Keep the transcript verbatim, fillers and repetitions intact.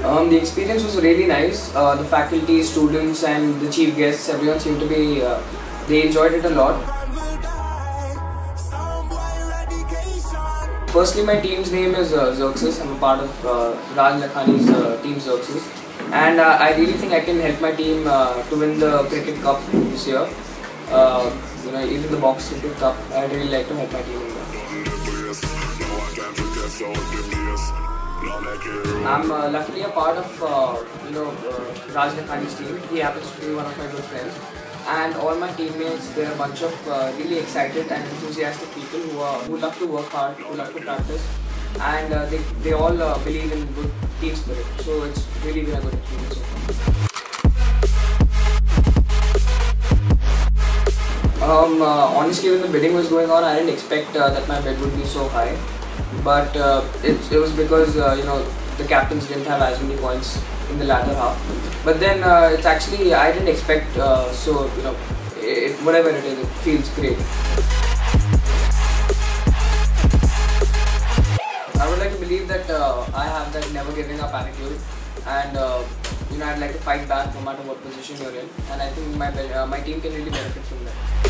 Um, the experience was really nice. Uh, the faculty, students and the chief guests, everyone seemed to be, uh, they enjoyed it a lot. Firstly, my team's name is uh, Xerxes. I'm a part of uh, Raj Lakhani's uh, team Xerxes. And uh, I really think I can help my team uh, to win the cricket cup this year. Uh, you know, even the box cricket cup, I'd really like to help my team in that. I'm uh, luckily a part of uh, you know uh, Raj Lakhani's team. He happens to be one of my good friends, and all my teammates. They're a bunch of uh, really excited and enthusiastic people who are who love to work hard, who love to practice, and uh, they they all uh, believe in good team spirit. So it's really been a good experience so far. Um, uh, honestly, when the bidding was going on, I didn't expect uh, that my bid would be so high. But uh, it, it was because uh, you know the captains didn't have as many points in the latter half. But then uh, it's actually I didn't expect uh, so you know it, whatever it is, it feels great. I would like to believe that uh, I have that never giving up attitude, and uh, you know I'd like to fight back no matter what position you're in, and I think my uh, my team can really benefit from that.